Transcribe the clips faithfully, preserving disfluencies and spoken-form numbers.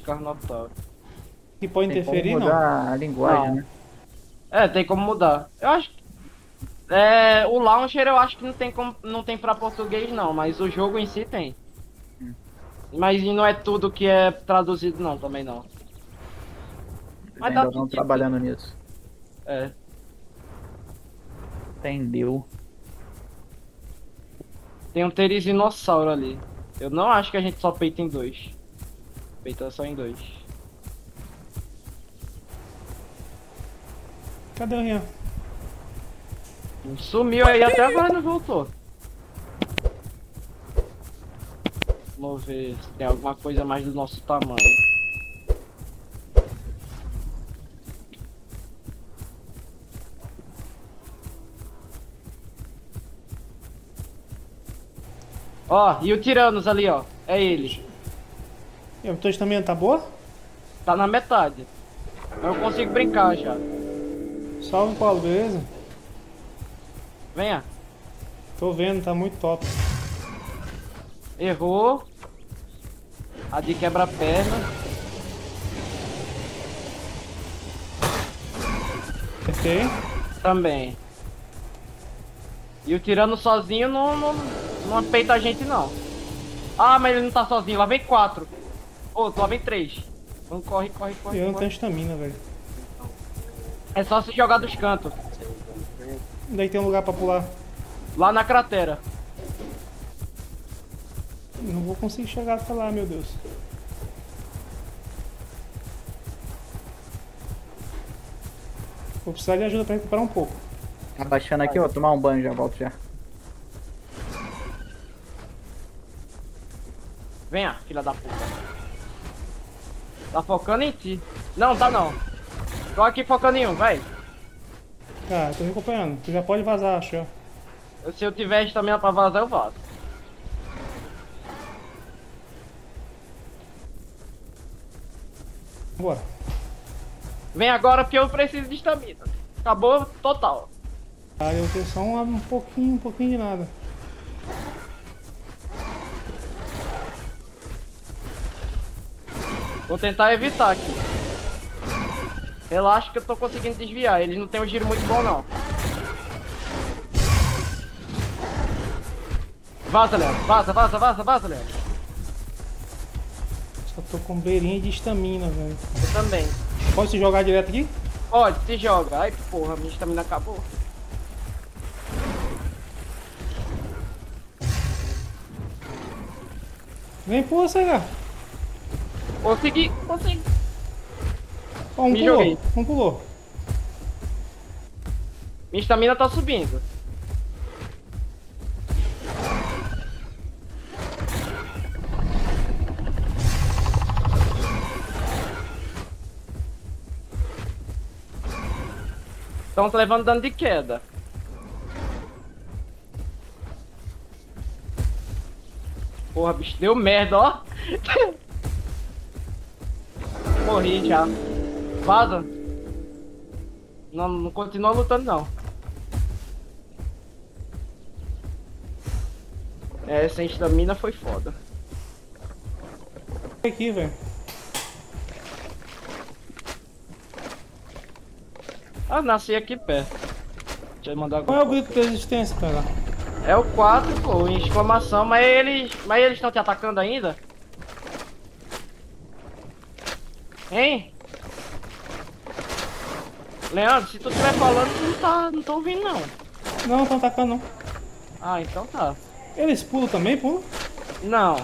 Carnotauro. Que pode Tem como interferir, não. mudar a linguagem, Não. né? É, tem como mudar. Eu acho que. É, o Launcher eu acho que não tem como, não tem pra português não, mas o jogo em si tem. Hum. Mas não é tudo que é traduzido não, também não. Eles Mas dá ainda vão sentido. trabalhando nisso. É. Entendeu? Tem um Terizinossauro ali. Eu não acho que a gente só peita em dois. Peita só em dois. Cadê o Rian? Sumiu aí, até agora não voltou. Vamos ver se tem alguma coisa mais do nosso tamanho. Ó, e o Tiranos ali, ó. É ele. E a tua estamina tá boa? Tá na metade. Eu consigo brincar já. Salve, Paulo, beleza? Venha. Tô vendo, tá muito top. Errou. A de quebra-perna. Acertei. Também. E o tirano sozinho não, não, não peita a gente não. Ah, mas ele não tá sozinho. Lá vem quatro. Outro, lá vem três. Então corre, corre, corre. Eu não corre. tenho estamina, velho. É só se jogar dos cantos. Daí tem um lugar pra pular. Lá na cratera. Não vou conseguir chegar até lá, meu Deus. Vou precisar de ajuda pra recuperar um pouco. Abaixando aqui, ó. Tomar um banho, já volto já. Venha, filha da puta. Tá focando em ti. Não, tá não. Tô aqui focando em um, vai. Ah, tô recuperando. Tu já pode vazar, acho. Ó. Eu- Se eu tiver estamina pra vazar, eu vazo. Bora. Vem agora porque eu preciso de estamina. Acabou total. Ah, eu tenho só um, um pouquinho, um pouquinho de nada. Vou tentar evitar aqui. Relaxa que eu tô conseguindo desviar. Eles não tem um giro muito bom, não. Vaza, Léo. Vaza, vaza, vaza, vaza, Léo. Só tô com beirinha de estamina, velho. Eu também. Pode se jogar direto aqui? Pode, se joga. Ai, porra, minha estamina acabou. Vem, pula, Cega. Consegui, consegui. Ó, um Me pulou. joguei. Um pulou. Minha estamina tá subindo. Estão levando dano de queda. Porra, bicho, deu merda, ó. Morri já. Vaza. Não, não continua lutando, não. É, sem estamina foi foda. Aqui, velho. Ah, nasci aqui perto. Deixa eu mandar Qual é o agora. grito de resistência, cara? É o quatro, pô, em exclamação, mas eles. Mas eles estão te atacando ainda? Hein? Leandro, se tu estiver falando, tu não tá. Não tô ouvindo não. Não, estão atacando não. Ah, então tá. Eles pulam também, pulam? Não.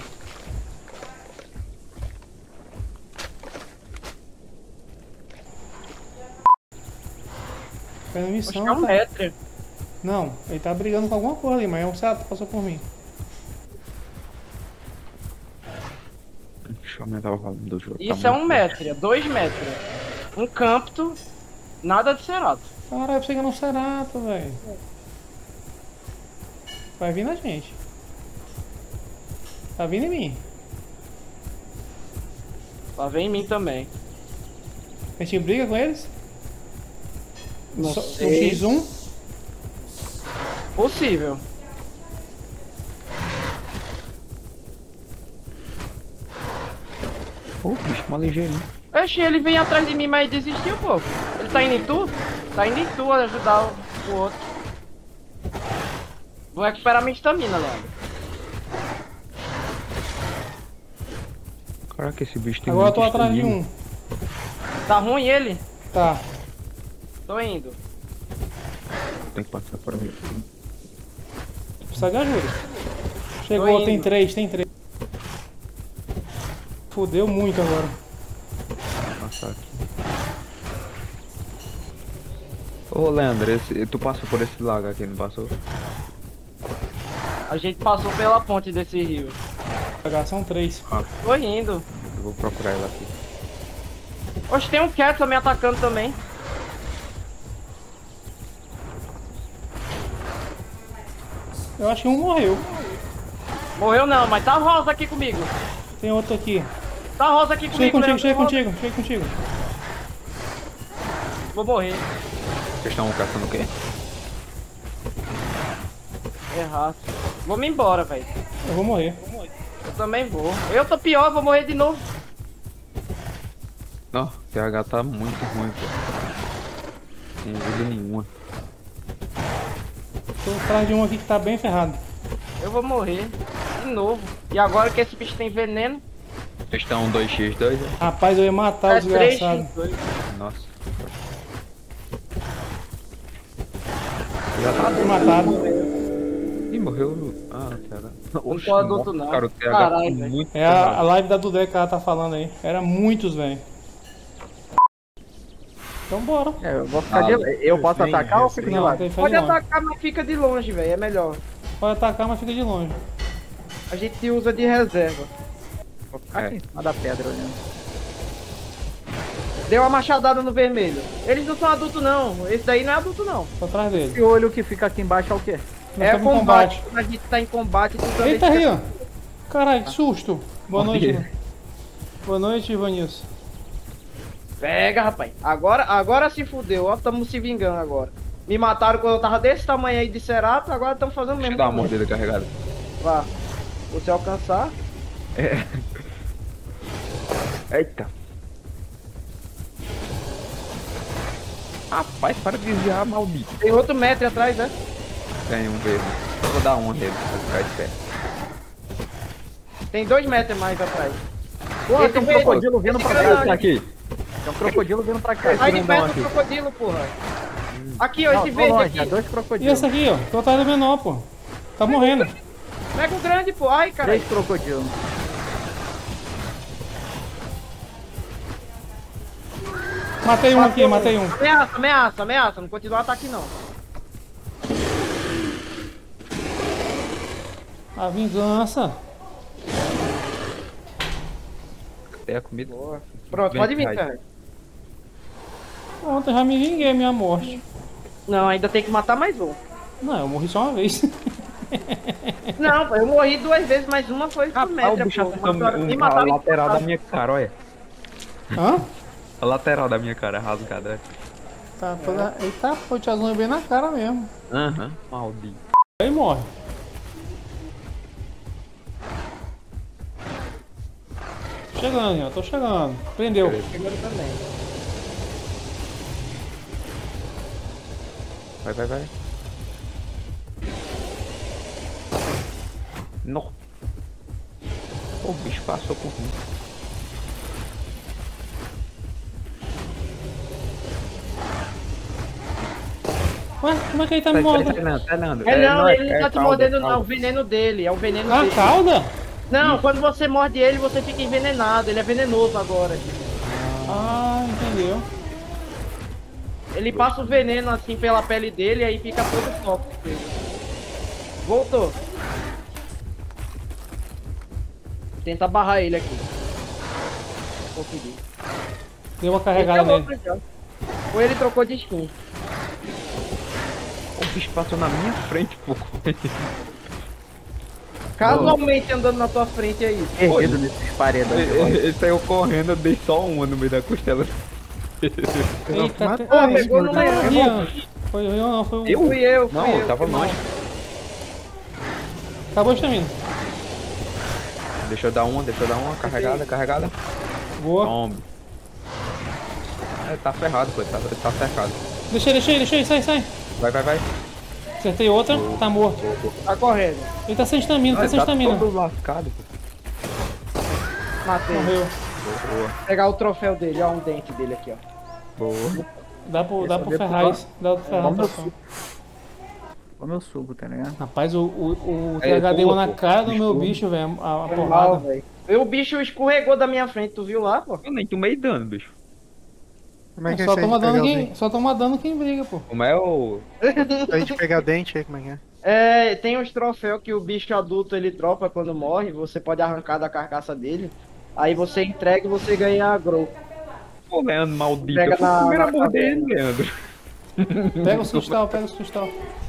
Fazendo Acho missão, que é um tá? metro. Não, ele tá brigando com alguma coisa ali, mas é um certo passou por mim. Deixa eu aumentar o volume do jogo. Isso tá é muito um metro, dois metros. Um campto, nada de cerato. Caralho, eu pensei que era um cerato, velho. Vai vir na gente. Tá vindo em mim. Lá vem em mim também. A gente briga com eles? Não Só- sei. No xis um? Possível. Ô, bicho, mó ligeirinho. Oxi, ele vem atrás de mim, mas desistiu, pô. Ele tá indo em tu? Tá indo em tu ajudar o, o outro. Vou recuperar minha estamina, Leandro. Caraca, esse bicho tem Agora eu tô muito atrás de estamina. um. Tá ruim ele? Tá. Tô indo. Tem que passar por mim. Precisa de ajuda. Tô Chegou, indo. tem três, tem três. Fudeu muito agora. Passar aqui. Ô, Leandro, esse, tu passou por esse lago aqui, não passou? A gente passou pela ponte desse rio. Agora são três. Tô indo. Eu vou procurar ela aqui. Oxe, tem um Kettle me atacando também. Eu acho que um morreu. Morreu não, mas tá rosa aqui comigo. Tem outro aqui. Tá rosa aqui Chega comigo, contigo, Leandro, chega rosa. contigo, chega contigo. Vou morrer. Vocês estão caçando o quê? Errado. Vou me embora, velho. Eu vou morrer. Eu também vou. Eu tô pior, vou morrer de novo. Não, o P H tá muito ruim, pô. Sem vida nenhuma. Tô atrás de um aqui que tá bem ferrado. Eu vou morrer. De novo. E agora que esse bicho tem veneno. Vocês estão dois contra dois, né? Rapaz, eu ia matar o É três desgraçado. por dois. Nossa. Já tá matado. Ih, morreu. Ah, cara. Não tô adulto, não. Cara, o T H Caralho, tá velho. muito É a, a pesado. live da Dudé que ela tá falando aí. Era muitos, velho. Então bora. É, eu vou ficar Ah, de... Eu posso vem, atacar ou vem, fico de Não, lado? tem que ficar Pode de longe. atacar, mas fica de longe, velho. É melhor. Pode atacar, mas fica de longe. A gente usa de reserva. Vou ficar É. aqui em cima da pedra olhando. Deu uma machadada no vermelho. Eles não são adultos, não. Esse daí não é adulto, não. Tô atrás dele. Esse olho que fica aqui embaixo é o quê? Nós é estamos em combate. combate. Quando a gente tá em combate, tu também Eita, fica- aí, ó. Caralho, que susto. Boa noite. Morri. Ivan. Boa noite, Ivanilson. Pega, rapaz. Agora, agora se fudeu. Ó, tamo se vingando agora. Me mataram quando eu tava desse tamanho aí de Cerato, agora estamos fazendo o Deixa eu mesmo. dar uma também. mordida carregada. Vá. Você alcançar. É. Eita. Rapaz, para de desviar, maldito. Tem outro metro atrás, né? Tem um verde. Eu vou dar um nele pra ficar esperto. Tem dois metros mais atrás. Pô, Esse tem um veio- crocodilo vindo esse pra veio- cá. Aqui. Tem um crocodilo vindo pra cá. Sai de Esse perto grandão do aqui. crocodilo, porra. Aqui, ó, Não, esse tô verde longe, é aqui. dois E crocodilos. esse aqui, ó. Tô atrás do menor, pô. Tá morrendo. Pega o grande, pô. Ai, cara. Três crocodilos. Matei um aqui, matei um. Ameaça, ameaça, ameaça. Não continua o ataque, não. A vingança. Cadê a comida? Pronto, Vem, pode vir, vai. cara. Pronto, eu já me vinguei minha morte. Não, ainda tem que matar mais um. Não, eu morri só uma vez. Não, pô, eu morri duas vezes, mas uma foi com Ah, o média, bicho pô. acertou Mataram- me um, a mataram em- lateral da minha cara, olha. Hã? A lateral da minha cara rasgada. Tá toda... Eita, pô, o tiazão é bem na cara mesmo. Aham, maldito. Aí morre. Chegando, ó, tô chegando. Prendeu. Chegando também. Vai, vai, vai. Não. O bicho passou por mim. Ué, como é que ele tá me Tá, tá, mordendo? Leandro, tá, Leandro. É, não, ele não é tá te calda, mordendo, não. É o calda. veneno dele. É o veneno Ah, dele. cauda? Não, quando você morde ele, você fica envenenado. Ele é venenoso agora. Ah, entendeu. Ele passa o veneno assim pela pele dele e aí fica todo tóxico. Voltou. Tenta barrar ele aqui. Consegui. Deu uma Esse carregada é nele. outro já. Ou ele trocou de skin. O bicho passou na minha frente, pô. Casualmente andando na tua frente aí. Perdido nesses paredões. Ele, ele saiu correndo, eu dei só uma no meio da costela. Eita, te... Pô, ah, pegou no tá meio. ali, ó. Foi eu não, foi o... Eu? Fui eu, fui Não, eu. eu tava fui longe. Acabou a estamina. Deixa eu dar uma, deixa eu dar uma. Carregada, carregada. Boa. Tome. É, tá ferrado, pô. Tá, tá cercado. Deixa ele, deixa ele, deixa ele, sai, sai. Vai, vai, vai. Acertei outra, tá morto. Tá correndo. Ele tá sem estamina, tá sem tá estamina. todo lascado, pô. Matei. Morreu. Boa, Pegar o troféu dele, ó, um dente dele aqui, ó. boa. Dá pro, dá pro Esse é Ferraz. Dá pro Ferraz. Vamos pra cá. Olha o meu suco, tá ligado? Rapaz, o, o, o É, T H deu pula, na pô. cara do meu Escuro. bicho, velho. A, a Foi mal, porrada. velho. O bicho escorregou da minha frente, tu viu lá, pô? Eu nem tomei dano, bicho. Como é que é Só isso aí toma de pegar dano o quem, dente? só toma dano quem briga, pô. Como é o. A gente pegar o dente aí, como é que é? É, tem uns troféus que o bicho adulto ele dropa quando morre, você pode arrancar da carcaça dele. Aí você entrega e você ganha agro. Pô, Leandro, maldito. Pega Eu fui na- primeiro a na morder caverna. ele, Leandro. Pega o sustal, pega o sustal.